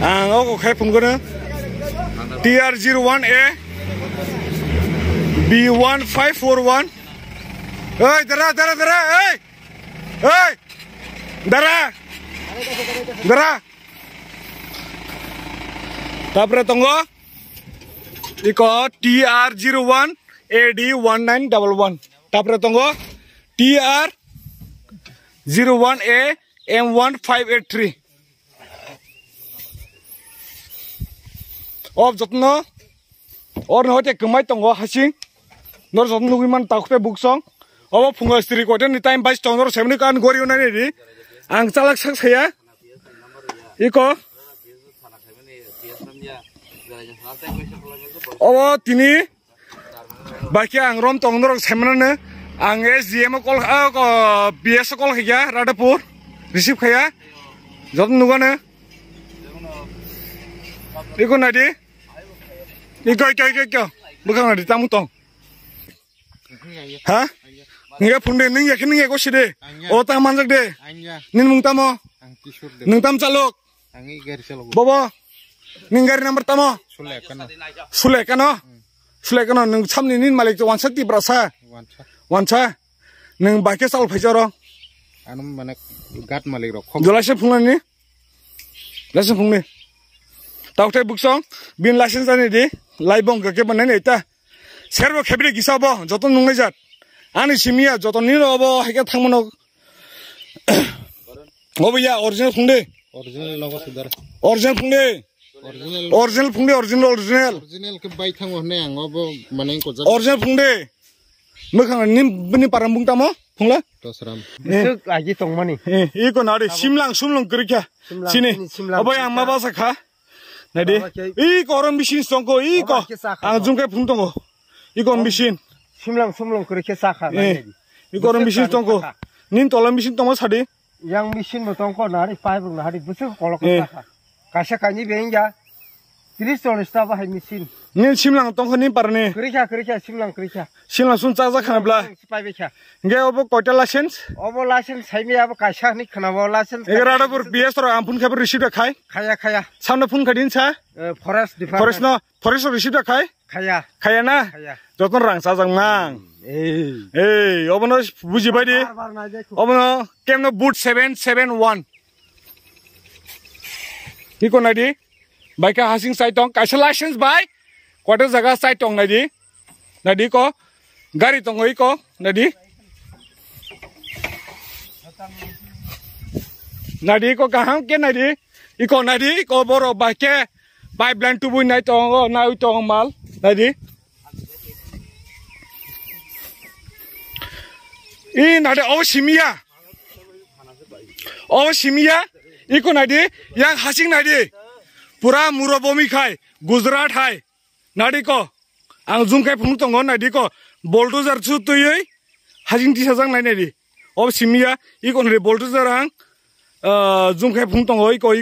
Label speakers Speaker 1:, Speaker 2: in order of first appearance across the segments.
Speaker 1: Ang okay pungguna TR01A B1541. Hey, dara. Hey, dara. Tapre tunggu. Iko TR01 AD1911. Tapre tunggu TR01A M1583. Of jotno or no te kumai tunggu hasing. Nor jotno wiman takpe buksong. Obo fungo istri ko den time bas tongor 70 kan gori unani ri ang chalak sak saya iko obo tini baki ang rom tongor 70 ne ang SGM call ko BS call khaya Radapur receive khaya jot nugane iko nadi iko bukan nadi tamu tong ha Nggak punde neng yakin neng eko sih otak manjak deh nin mung tamo neng tam calok bobo neng gari nomor tamo sulek kano neng sam nin malik wan sakti berasa wanca neng bakke sal pejoro
Speaker 2: anu mana gat malik rok
Speaker 1: jelasin pungan ni lasin pung ni tau teh buksong bin lasin sana di laibong gake mana ni ita servo kebiri gisabo joton nungai jat Ani simia joton ni robo heke thangmono obo ya original phungde
Speaker 2: original logo sudar
Speaker 1: original
Speaker 2: ke bai thang hone ang obo mane ko ja
Speaker 1: original phungde mekhang ni parambung tamo phungla
Speaker 2: tosram
Speaker 3: Isuk agi tongmani
Speaker 1: iko nari simlang krikya sini obo yang mabasa kha nadi iko orang bisin songko iko ang jungkai phungtongo iko bisin
Speaker 3: Simlang kerja sakha.
Speaker 1: Iko orang bisin tongko. Nin tolam bisin tongko sadi.
Speaker 3: Yang bisin tongko nari five nari busuk kolok sakha. Kasih kanyi benja. 30 ton stava hai bisin.
Speaker 1: Nin simlang tongko nin parne.
Speaker 3: Kerja simlang kerja.
Speaker 1: Simlang sun caza khana bla.
Speaker 3: Five becha.
Speaker 1: Nge obo koita license.
Speaker 3: Obo license hai mi abo kasih ni khana obo license.
Speaker 1: Egarada pur BS ro ampun khabar receipt khai.
Speaker 3: Khaya.
Speaker 1: Samna phun khadin cha.
Speaker 3: Forest department.
Speaker 1: Forest receipt khai. Khaya na. Joton rang sajang mang. Obono buji badi. Obono kemno boot 771. Iko nadi. Baika hasing sai tong kaisa license bai. Kota jaga sai tong nadi. Nadi ko gari tong iko nadi. Nadi ko kahang ke nadi. Iko nadi ko boro baike pipeline tubuh nai tong nai tong mal nadi. Ini ada simia, iko nadi, yang hasing nadi, pura murabomi kai, Gujarat hai, nadi ko, ang zoom kai phung tongon nadi ko, bulldozer chu tu yoi, hasing di sajang nadi, simia, iko nadi bulldozer ang, zoom kai phung tongo iko,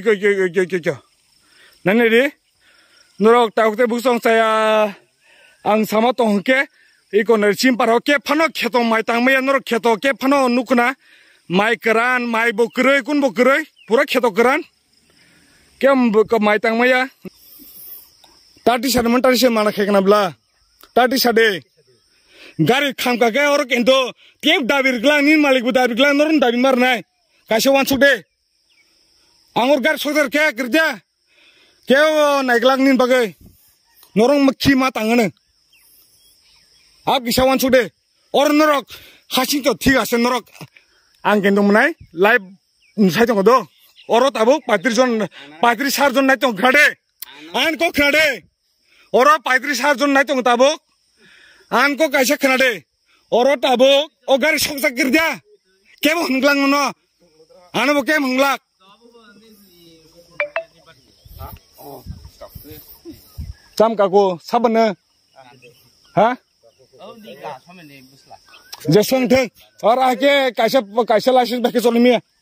Speaker 1: nadi, norok taukte buksong saya, ang sama tong ke. Iko nari cimpar oke pano keto mai tang mai nor keto ke pano nukuna mai keran mai bokroi kun bokroi pura keto keran kem ko mai tang mai ya tati sade mana khekna bla tati sade gari kham ka ke or kendo kep dabir gla nin malik bu dabir gla norun dabir mar nai kaise wan sude angor gar soder ke kerja ke nai glang nin bagai norong makhi ma tangane आप किसावन सुडे और नरक Hastings तो ठीक आसे नरक आं केंदो मनाय live साइ दङ दो और ताबो 35 जन नाय दङ खडे आन को खडे और 35 जन नाय दङ ताबो आन को काइसे खडे और ताबो ओ गारि संसा गिरजा केबो हंगलाङ न आनो के हंगलाक जाम काको साबने हा जसंग थे और आके कैसे लाइसेंस बाकी चल मिया